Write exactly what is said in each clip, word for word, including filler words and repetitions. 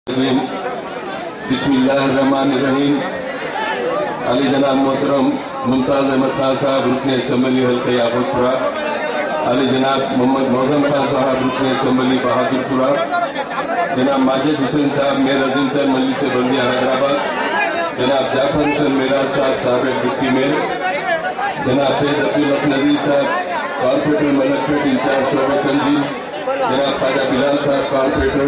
बिस्मिल्लाहिर्रहमानिर्रहीम। अली जनाब मोहतरम मुमताज़ अहमद खान साहब रुकन असम्बली हल्के याकुतपुरा, अली जनाब मोहम्मद मौजम खान साहब रुकन असम्बली बहादुरपुरा, जनाब माजिद हुसैन साहब मेयर अज़ीमतर मजलिस बल्दिया हैदराबाद, जनाब जाफर हुसैन मेराज साहब साबिक़ डिप्टी मेयर, जनाब सैयद अब्दुल हक नज़ीर साहब कॉर्पोरेटर मलकपेट इंचार्ज शोबा तंजीम, जनाब ख्वाजा बिलाल साहब कॉर्पोरेटर,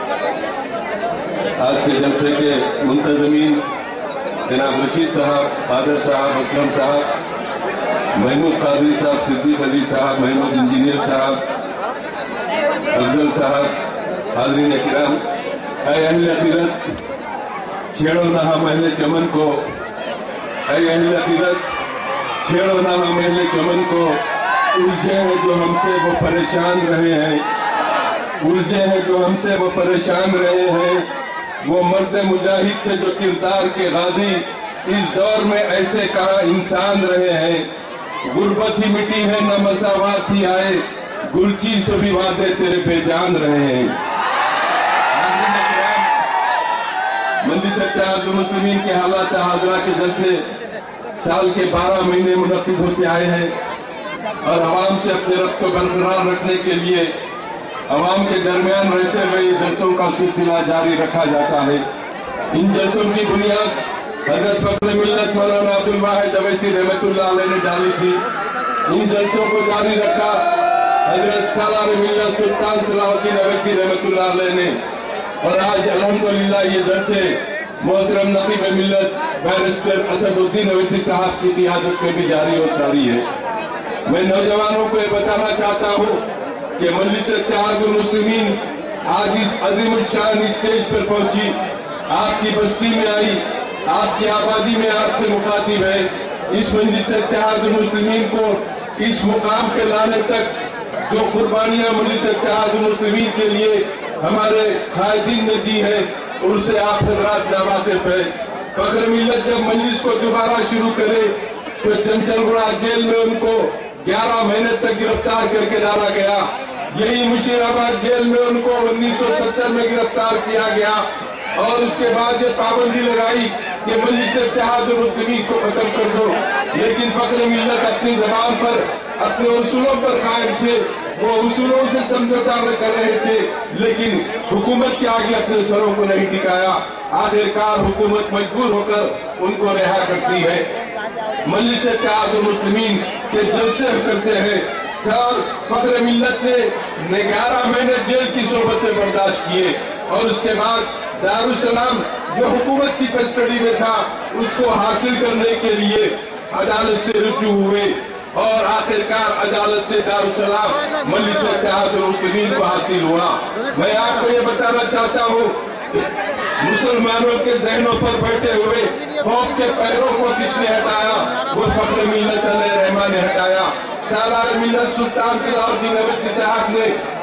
आज के जलसे के मुंतज़मीन जनाब रशीद साहब, कादर साहब, असलम साहब, महमूद कादरी साहब, सिद्दीक अली साहब, महमूद इंजीनियर साहब, अफजल साहब, हाज़रीन किराम, ऐ अहले अक़ीदत, छेड़ो ना हम अहले चमन को, ऐ अहले अक़ीदत, छेड़ो ना हम अहले चमन को, उलझे हैं जो हमसे वो परेशान रहे हैं, उलझे हैं जो हमसे वो परेशान रहे हैं, वो मर्द मुजाहिद थे जो किरदार के गाजी, इस दौर में ऐसे कहाँ इंसान रहे हैं, गुर्बत ही मिटी है न मसावात ही आए, गुलची से भी वादे तेरे बेजान रहे हैं। मजलिस इत्तेहादुल मुस्लिमीन के हालात हाज़िरा के जलसे साल के बारह महीने मुनक़्क़िद होते आए हैं और अवाम से अपने रब्त को बरकरार रखने के लिए अवाम के दरमियान रहते हुए जलसों का सिलसिला जारी रखा जाता है। इन जलसों की बुनियाद हज़रत फ़ख्र मिल्लत मौलाना अब्दुल वाहिद अवैसी रहमतुल्लाह अलैह ने डाली थी। इन जलसों को जारी रखा हज़रत सालार मिल्लत सुल्तान सलाहुद्दीन अवैसी रहमतुल्लाह अलैह ने, और आज अल्हम्दुलिल्लाह ये जलसे मोहतरम नक़ीब मिल्लत बैरिस्टर असदुद्दीन अवैसी साहब की क़ियादत में भी जारी और सारी है। मैं नौजवानों को ये बताना चाहता हूँ कि मजलिस इत्तेहादुल मुस्लिमीन आज इस अज़ीमुल शान स्टेज पर पहुंची, आपकी बस्ती में आई, आपकी आबादी में आपसे मुखातिब है। इस मजलिस इत्तेहादुल मुस्लिमीन को इस मुकाम पे लाने तक जो कुर्बानियां मजलिस इत्तेहादुल मुस्लिमीन के लिए हमारे कायदीन ने दी है, उनसे आप हज़रात नावाकिफ़ है। फ़ख्र मिल्लत जब मजलिस को दोबारा शुरू करे तो चंचलगुड़ा जेल में उनको ग्यारह महीने तक गिरफ्तार करके डाला गया। यही मुशीराबाद जेल में उनको उन्नीस सौ सत्तर में गिरफ्तार किया गया और उसके बाद ये पाबंदी लगाई कि मजलिस इत्तेहादुल मुस्लिमीन को खत्म कर दो, लेकिन फ़ख्र मिल्लत अपनी ज़बान पर, अपने उसूलों पर कायम थे। वो उसूलों से समझौता कर रहे थे, लेकिन हुकूमत के आगे अपने सरों को नहीं टिकाया। आखिरकार हुकूमत मजबूर होकर उनको रिहा करती है। मजलिस इत्तेहादुल मुस्लिमीन के जलसे हम करते हैं। सर फ़ख्र मिल्लत ने ग्यारह महीने जेल की सोबतें बर्दाश्त किए और उसके बाद दारुस्सलाम जो हुकूमत की कस्टडी में था उसको हासिल करने के लिए अदालत से रुजू हुए और आखिरकार अदालत से दारुस्सलाम मजलिस इत्तेहादुल मुस्लिमीन को हासिल हुआ। मैं आपको ये बताना चाहता हूँ, मुसलमानों के ज़हनों पर बैठे हुए खौफ के पैरों को किसने हटाया? वो फ़ख्र मिल्लत अलैहि रहमान ने हटाया। सालार मिल्लत सुल्तान सलाहुद्दीन अवैसी साहब ने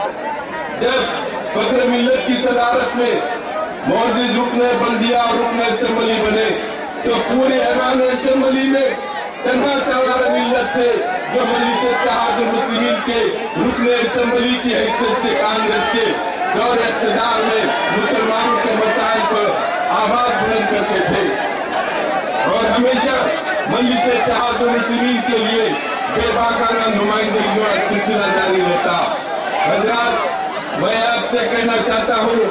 जब फ़ख्र मिल्लत की सदारत में मौजूद रुकन बल्दिया और रुकन असम्बली बने तो पूरे ऐवान असम्बली में तन्हा सालार मिल्लत थे जो मजलिस इत्तेहादुल मुस्लिमीन के रुकन असम्बली की हैसियत से कांग्रेस के दौर इक़्तिदार में मुसलमानों के मसाइल पर आवाज बुलंद करते थे और हमेशा मजलिस इत्तेहादुल मुस्लिमीन के लिए बेबाकाना नुमाइंदगी का सिलसिला जारी रहता। हज़रात, मैं आपसे कहना चाहता हूँ,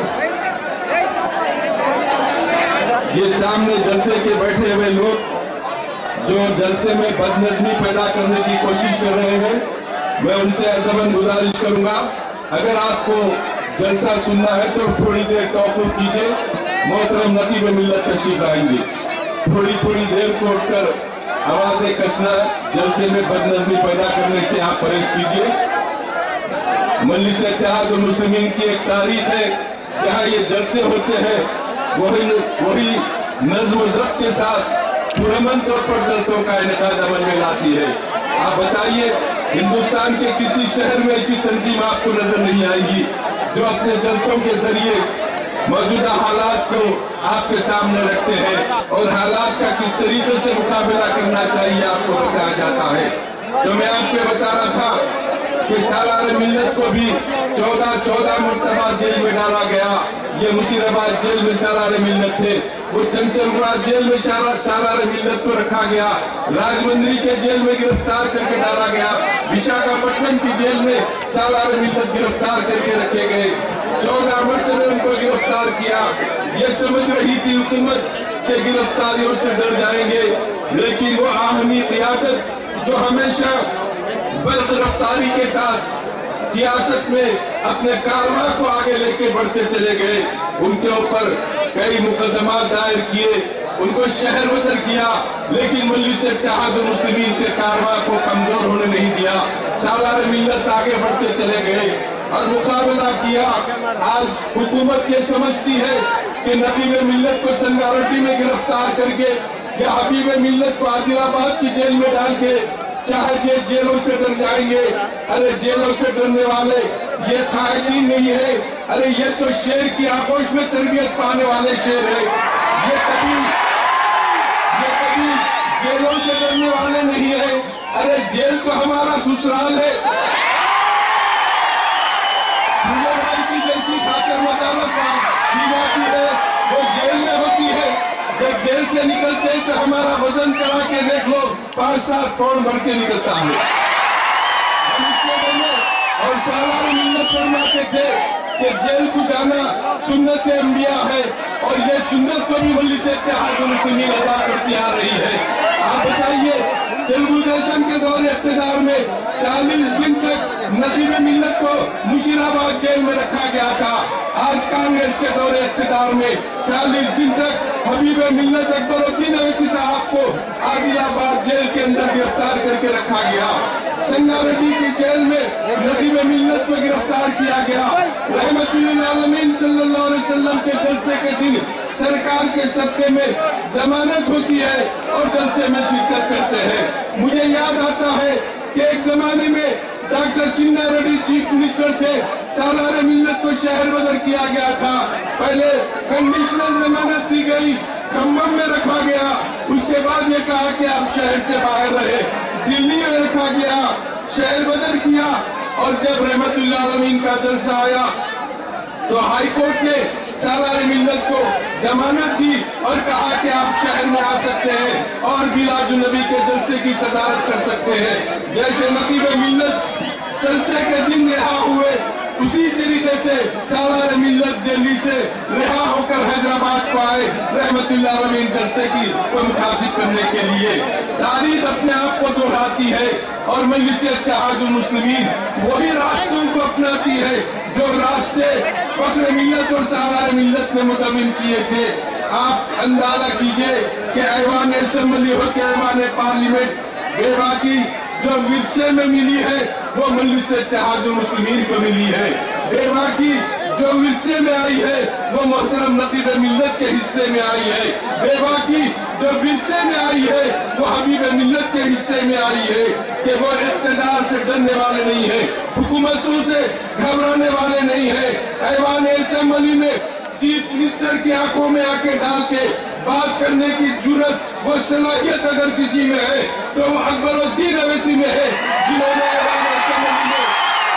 ये सामने जलसे के बैठे हुए लोग जो जलसे में बदनज़मी पैदा करने की कोशिश कर रहे हैं, मैं उनसे अदबन गुजारिश करूंगा, अगर आपको जलसा सुनना है तो थोड़ी देर तौक़ुफ़ कीजिए। मोहतरम नक़ीब मिल्लत तशरीफ़ लाएंगे। थोड़ी थोड़ी देर को उठकर आवाज़ें कसना, जलसे में बदनज़मी पैदा करने से आप परहेज कीजिए। मजलिस इत्तेहादुल मुस्लिमीन की एक तारीख है, जहाँ ये जलसे होते हैं वही वही नज़्म ज़ब्त के साथ पुरअमन तौर पर जलसों का इनेकाद अमल में लाती है। आप बताइए, हिंदुस्तान के किसी शहर में ऐसी तंजीम आपको नजर नहीं आएगी जो अपने जलसों के जरिए मौजूदा हालात को आपके सामने रखते हैं और हालात का किस तरीके से मुकाबला करना चाहिए आपको बताया जाता है। तो मैं आपको बता रहा था कि सालार मिल्लत को भी चौदह चौदह मरतबा जेल में डाला गया, ये मुशीराबाद जेल में सालार मिल्लत थे। वो चंचलगुड़ा जेल में सालार मिल्लत को रखा गया, राजमंड्री के जेल में गिरफ्तार करके डाला गया, विशाखापट्टनम की जेल में सालार मिल्लत गिरफ्तार करके रखे गए। चौदह मरतबे उनको गिरफ्तार किया। ये समझ रही थी हुकूमत के गिरफ्तारियों से डर जाएंगे, लेकिन वो आवामी क़ियादत जो हमेशा बरक़रारी के साथ सियासत में अपने कारवां को आगे लेके बढ़ते चले गए, उनके ऊपर कई मुकदमा दायर किए, उनको शहर बदर किया, लेकिन मजलिस इत्तेहादुल मुस्लिमीन के कारवां को कमजोर होने नहीं दिया। सालार मिल्लत आगे बढ़ते चले गए और मुकाबला किया। आज हुकूमत ये समझती है कि नकीब मिल्लत को संगारेड्डी में गिरफ्तार करके या हबीब मिल्लत को आदिलाबाद की जेल में डाल के चाहे ये जेलों से डर जाएंगे। अरे जेलों से डरने वाले ये कायदीन नहीं है, अरे ये तो शेर की आगोश में तरबियत पाने वाले शेर है। ये कभी ये कभी जेलों से डरने वाले नहीं है। अरे जेल तो हमारा ससुराल है। भूले भाई की जैसी खातिर मदालत की जाती है वो जेल में होती है। जब जेल से निकलते हैं तो हमारा वजन करा के देख लो, पांच सात पाउंड भर के निकलता है। और सालार मिल्लत फरमाते थे कि जेल को जाना सुन्नत अंबिया है और ये सुन्नत को भी मजलिस इत्तेहादुल मुस्लिमीन अदा करती आ रही है। आप बताइए, तेलुगु देशम के दौर इख्तियार में चालीस दिन तक नकीब मिल्लत को मुशीराबाद जेल में रखा गया था। आज कांग्रेस के दौर इख्तियार में चालीस दिन तक हबीब मिल्लत अकबरुद्दीन अवैसी साहब को आदिलाबाद जेल के अंदर गिरफ्तार करके रखा गया। संगारेड्डी की जेल में नकीब मिल्लत को गिरफ्तार किया गया। रहमतुल्लिल आलमीन सल्लल्लाहु अलैहि वसल्लम के जलसे के दिन सरकार के सदक़े में जमानत होती है और जलसे में शिरकत करते हैं। मुझे याद आता है कि एक जमाने में doctor Chinna Reddy chief minister थे, सालार मिल्लत को शहर बदर किया गया था। पहले कंडीशनल जमानत दी गई, खम्भम में रखा गया, उसके बाद ये कहा कि आप शहर से बाहर रहे। दिल्ली में रखा गया, शहर बदर किया और जब रहमतुल्लिल आलमीन का जलसा आया तो हाई कोर्ट ने सालार मिल्लत को जमानत दी और कहा कि आप शहर में आ सकते हैं और मिलादुन नबी के जलसे की सदारत कर सकते हैं। जैसे नकीब मिल्लत जलसे के दिन रिहा हुए, उसी तरीके से सालार मिल्लत दिल्ली से रिहा होकर हैदराबाद को आए रहमतुल्लिल आलमीन जलसे की को मुखातिब करने के लिए। तारीख अपने आप को दोहराती है और मजलिस इत्तेहादुल मुस्लिमीन वही रास्तों को अपनाती है जो रास्ते फख्र मिल्लत और सालार मिल्लत ने मुतमिन किए थे। आप अंदाजा कीजिए कि ऐवान असेंबली हो के ऐवान पार्लियामेंट बेबाकी जो विरसे में मिली है वो मजलिस इत्तेहादुल मुस्लिमीन को मिली है। बेबाकी जो विरसे में आई है वो मोहतरम नकीब मिल्लत के हिस्से में आई है। बेबाकी जो विरसे में आई है वो हबीब मिल्लत के हिस्से में आई है कि वो इक़्तिदार से डरने वाले नहीं है, हुकूमतों से घबराने वाले नहीं है। ऐवान असेंबली में चीफ मिनिस्टर की आंखों में आके डाल के बात करने की जुर्रत, वो सलाहियत अगर किसी में है तो वो अकबरुद्दीन अवैसी में है, जिन्होंने ऐवान असेंबली में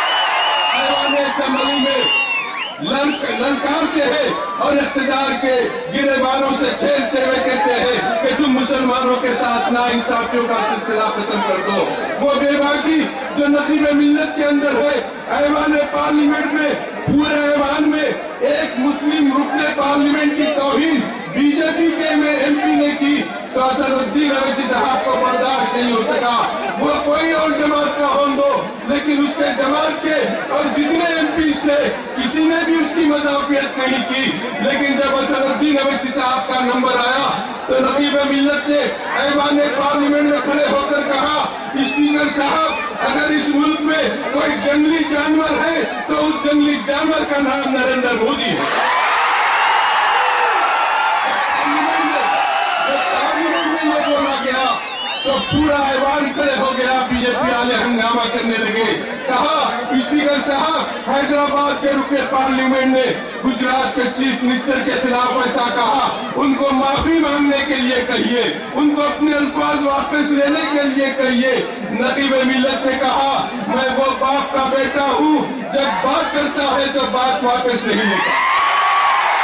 ऐवान असेंबली में ललकारते हैं और इख्तिदार के गिरेबानों से खेलते हुए कहते हैं कि तुम मुसलमानों के साथ नाइंसाफियों का सिलसिला खत्म कर दो। वो बेबाकी जो नसीब मिल्लत के अंदर है, ऐवान पार्लियामेंट में पूरे ऐवान में एक मुस्लिम रुकने पार्लियामेंट की तौहीन बीजेपी के में एमपी ने की तो असदुद्दीन अवैसी साहब को बर्दाश्त नहीं हो सका। वो कोई और जमात का हों दो, लेकिन उसके जमात के और जितने एमपी थे किसी ने भी उसकी मदाफियत नहीं की। लेकिन जब असदुद्दीन अवैसी साहब का नंबर आया तो नकीब मिल्लत ने ऐवान पार्लियामेंट में खड़े होकर कहा, स्पीकर साहब, अगर इस मुल्क में कोई जंगली जानवर है तो उस जंगली जानवर का नाम नरेंद्र मोदी है। ये बोला गया तो पूरा ऐवान खड़े हो गया, बीजेपी वाले हंगामा करने लगे। कहा, स्पीकर साहब, हैदराबाद के रुकने पार्लियामेंट ने गुजरात के चीफ मिनिस्टर के खिलाफ ऐसा कहा, उनको माफी मांगने के लिए कहिए, उनको अपने अल्फाज वापस लेने के लिए कहिए। नकीब मिल्लत ने कहा, मैं वो बाप का बेटा हूँ, जब बात करता है तो बात वापस नहीं लेता।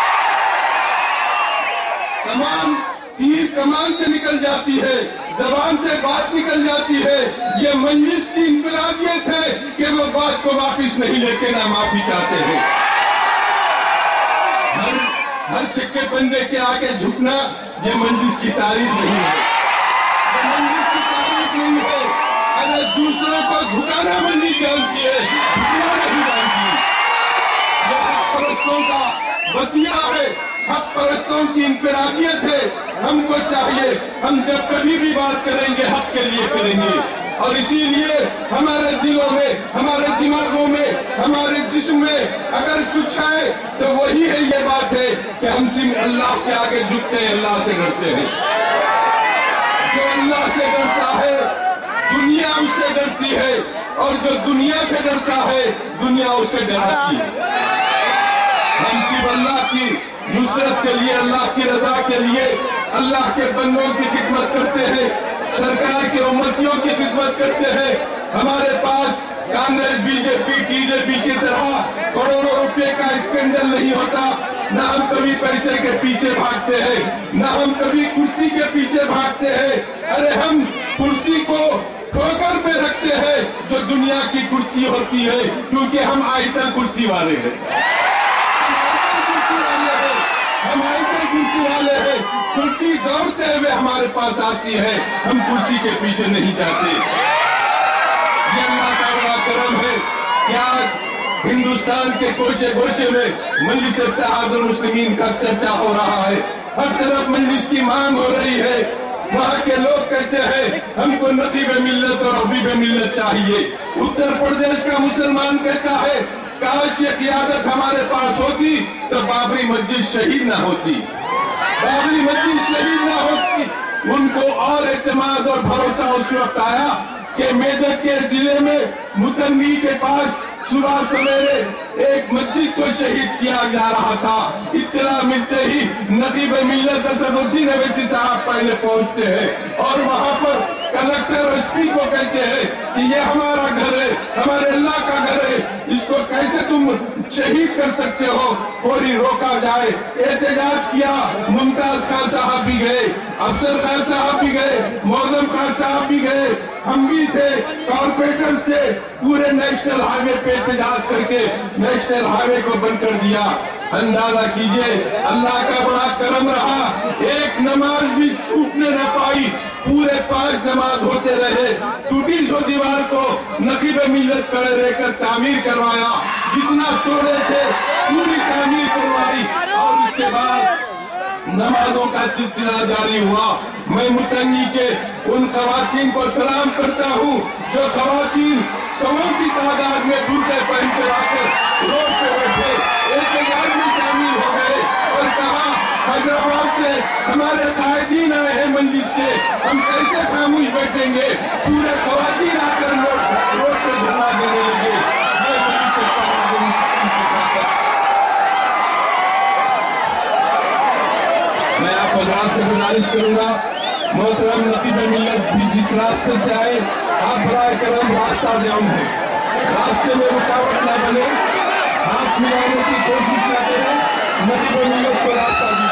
तमाम तीर कमान से निकल जाती है, जबान से बात निकल जाती है। ये मजलिस की इनफरादियत है कि वो बात को वापिस नहीं लेके ना माफी चाहते हैं। हर हर छिक्के बंदे के आगे झुकना ये मजलिस की तारीफ नहीं है, ये मजलिस की तारीफ नहीं है। अगर दूसरों को झुकाना मजलिस जानती है, झुकना नहीं जानती। ये हक परस्तों का वतिया है, हक परस्तों की इनफरादियत है। हमको चाहिए हम जब कभी भी बात करेंगे हक के लिए करेंगे, और इसीलिए हमारे दिलों में, हमारे दिमागों में, हमारे जिस्म में अगर कुछ है तो वही है, ये बात है कि हम सिर्फ अल्लाह के आगे झुकते हैं, अल्लाह से डरते हैं। जो अल्लाह से डरता है दुनिया उससे डरती है, और जो दुनिया से डरता है दुनिया उससे डराती है। हम सिर्फ अल्लाह की नुसरत के लिए, अल्लाह की रजा के लिए, अल्लाह के बंदों की खिदमत करते हैं, सरकार के उम्मतियों की खिदमत करते हैं। हमारे पास कांग्रेस, बीजेपी, टीजेपी की तरह करोड़ों रुपए का स्कैंडल नहीं होता। न हम कभी पैसे के पीछे भागते हैं, न हम कभी कुर्सी के पीछे भागते हैं। अरे हम कुर्सी को ठोकर पे रखते हैं जो दुनिया की कुर्सी होती है, क्योंकि हम आयता कुर्सी वाले हैं, हम आयता कुर्सी वाले हैं। कुर्सी दौड़ते हुए हमारे पास आती है, हम कुर्सी के पीछे नहीं जाते। ये अल्लाह का बड़ा करम है कि आज हिंदुस्तान के कोशे गोशे में मजलिस इत्तेहादुल मुस्लिमीन का चर्चा हो रहा है। हर तरफ मजलिस की मांग हो रही है। वहाँ के लोग कहते हैं हमको नकीब मिल्लत और हबीब मिल्लत चाहिए। उत्तर प्रदेश का मुसलमान कहता है काश ये क़ियादत हमारे पास होती तो बाबरी मस्जिद शहीद ना होती, बाबरी मस्जिद शहीद ना होती। उनको और एतमाद और भरोसा उस वक्त आया कि मेदक के जिले में मुतंगी के पास सुबह सवेरे एक मस्जिद को शहीद किया जा रहा था। इत्तला मिलते ही नकीब मिल्लत असदुद्दीन अवैसी साहब पहले पहुंचते हैं और वहां पर कलेक्टर एसपी को कहते हैं कि ये हमारा घर है, हमारे अल्लाह का घर है, इसको कैसे तुम शहीद कर सकते हो, फौरी रोका जाए। एहतजाज किया। मुमताज खान साहब भी गए, अफसर खान साहब भी गए, मौजम खान साहब भी गए, हम भी थे, कॉर्पोरेटर्स थे। पूरे नेशनल हाईवे पे एहतजाज करके नेशनल हाईवे को बंद कर दिया। अंदाजा कीजिए अल्लाह का बड़ा करम रहा, एक नमाज भी छूटने न पाई। पूरे पांच नमाज होते रहे। टूटी सो दीवार को नकीब मिल्लत खड़े रहकर तामीर करवाया, जितना तोड़े थे पूरी तामीर करवाई, और उसके बाद नमाजों का सिलसिला जारी हुआ। मैं मुतंगी के उन खवातीन को सलाम करता हूँ जो खवातीन सौ की तादाद में बुर्के पहन कर आकर रोड पे बैठे, एहतजाज में शामिल हो गए और कहा हैदराबाद से हमारे कायदीन आए हैं मजलिस के, हम कैसे खामोश बैठेंगे। पूरे खवातीन आकर रोड रोड पे धरना देने लगे। ये मजलिस इत्तेहादुल मुस्लिमीन की ताकत। मैं आप हज़रात से गुजारिश करूंगा, मोहतरम नकीब मिल्लत भी जिस रास्ते से आए, आप बराए करम रास्ता जाम है, रास्ते में रुकावट ना बने, हाथ मिलाने की कोशिश न करें, नकीब मिल्लत को रास्ता दी।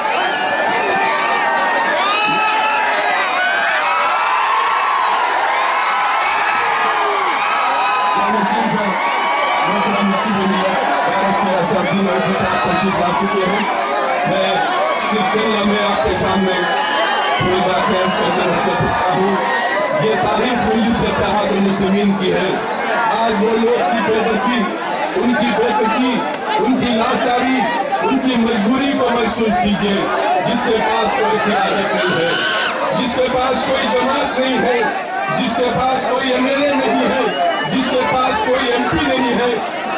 मोहतरम नकीब मिल्लत बैरिस्टर असदुद्दीन अवैसी साहब तशरीफ ला चुके हैं। मैं सिर्फ चंद लम्हे आपके सामने थोड़ी बातें अर्ज करके रख सकता हूँ। ये तारीफ मजलिस इत्तेहादुल मुस्लिमीन की है। आज वो लोग की बेबसी, उनकी बेबसी, उनकी लाचारी, उनकी मजबूरी को महसूस कीजिए। जिसके पास कोई क़यादत नहीं है, जिसके पास कोई जमात नहीं है, जिसके पास कोई एमएलए नहीं है, जिसके पास कोई एमपी नहीं है,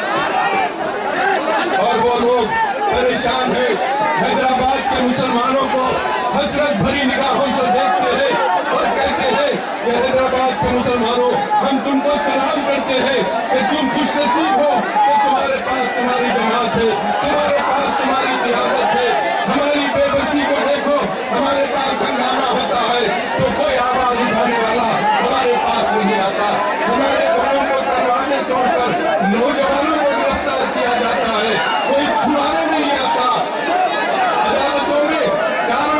और वो लोग परेशान है। हैदराबाद के मुसलमानों को हसरत भरी निगाहों से देखते हैं और कहते हैं कि हैदराबाद के मुसलमानों, हम तुमको सलाम करते हैं कि तुम खुश नसीब हो कि तुम्हारे पास तुम्हारी जमात है, तुम्हारे पास तुम्हारी क़यादत है। हमारी बेबसी को देखो, हमारे पास हंगामा होता है तो कोई आवाज उठाने वाला हमारे पास नहीं आता। हमारे घरों को दरवाजे तोड़कर नौजवानों को गिरफ्तार किया जाता है, कोई छुड़ाने नहीं आता। अदालतों में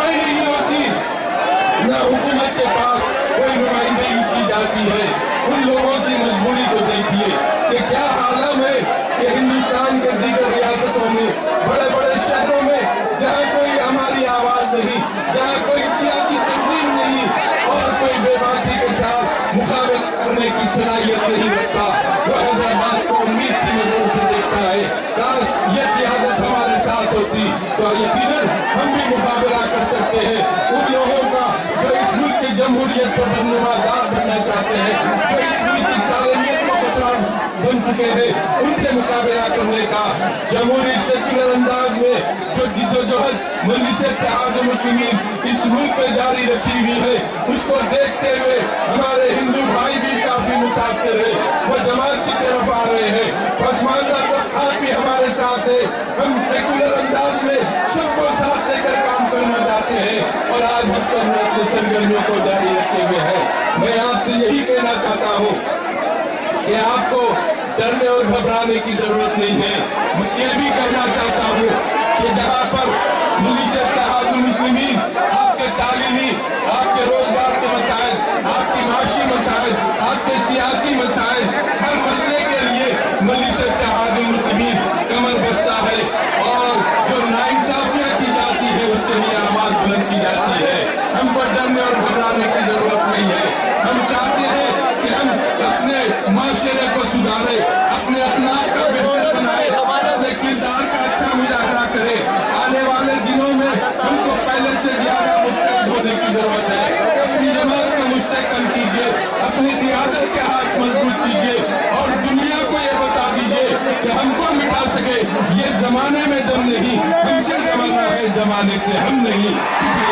उन लोगों की मजबूरी को देखिए कि क्या आलम है कि हिंदुस्तान के दीगर रियासतों में, बड़े बड़े शहरों में, जहाँ कोई हमारी आवाज नहीं, जहाँ कोई सियासी तंजीम नहीं और कोई बेबाकी के साथ मुकाबला करने की सलाहियत नहीं रखता, वो हैदराबाद को उम्मीद की नजर से देखता है। काश ये क़ियादत हमारे साथ होती तो यकीनन हम भी मुकाबला कर सकते हैं उन लोगों का जो इस मुल्क की जमहूरियत पर नुमादार बनना चाहते हैं, जो इस मुल्क की सालमियत को खतरा बन चुके हैं, उनसे मुकाबला करने का जमहूरी सेक्युलर अंदाज में जो जिद्दोजहद मजलिस इत्तेहाद मुस्लिमीन इस मुल्क में जारी रखी हुई है, उसको देखते हुए हमारे हिंदू भाई भी काफी मुतासिर है, वो जमात की तरफ आ रहे हैं। पसमानदा तबका भी हमारे साथ है, हम सेक्युलर अंदाज में सबको साथ लेकर काम करना चाहते हैं और आज हम तो अपनी सरगर्मियों को जारी रखे हुए हैं। मैं आपसे यही कहना चाहता हूँ कि आपको डरने और घबराने की जरूरत नहीं है। मैं ये भी कहना चाहता हूँ कि जहाँ पर मजलिस इत्तेहाद मुस्लिमीन आपके तालीमी, आपके रोजगार के मसाइल, आपकी माशी मसाइल, आपके सियासी मसाइल, हर मसले के लिए मजलिस इत्तेहाद मुस्लिमीन कमर बस्ता है और जो नाइंसाफियाँ की जाती है उसके लिए आवाज बुलंद की जाती है। हमको डरने और घबराने की जरूरत नहीं है। हम चाहते हैं कि हम अपने माशरे को सुधारे, अपने अखलाक का बेहतर बनाए, अपने किरदार का अच्छा मुजाहरा करे। आने वाले दिनों में हमको पहले से ज्यादा मुस्तैद होने की जरूरत है। अपनी जमात को मुस्तहकम कीजिए, अपनी क़ियादत के हाथ मजबूत कीजिए और दुनिया को ये बता दीजिए कि हमको मिटा सके ये जमाने में दम नहीं, हमसे जमाना है, जमाने से हम नहीं।